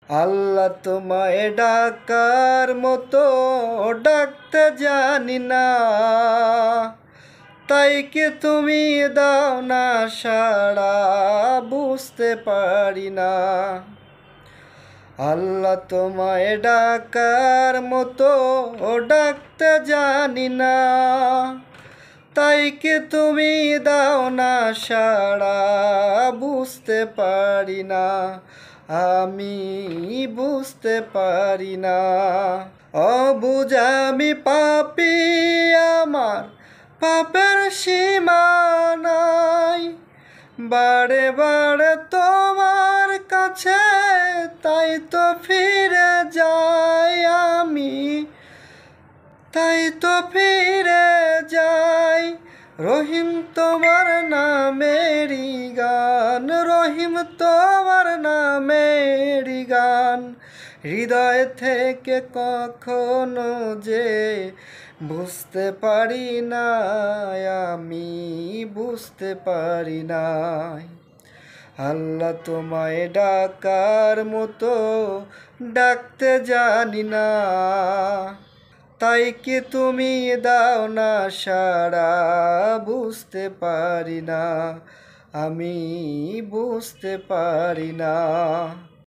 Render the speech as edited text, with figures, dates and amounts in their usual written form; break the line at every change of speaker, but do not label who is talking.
আল্লাহ তোমায় ডাকার মতো ডাকতে জানি না, তাই কি তুমি দাও না সাড়া, বুঝতে পারি না। আল্লাহ তোমায় ডাকার মতো ডাকতে জানি না, তাই কি তুমি দাও না সাড়া, বুঝতে পারি না, আমি বুঝতে পারি না। অবুঝ আমি পাপী, আমার পাপের সীমা নাই, বারে বারে তোমার কাছে তাই তো ফিরে যাই আমি, তাই তো ফিরে যাই। রহিম তোমার নামেরই গান, রহিম তোমার নামেরই গান, হৃদয় থেকে কখনো যে বুঝতে পারি না, আমি বুঝতে পারি না। আল্লাহ তোমায় ডাকার মতো ডাকতে জানি না, তাই কি তুমি দাও না সাড়া, বুঝতে পারি না, আমি বুঝতে পারি না।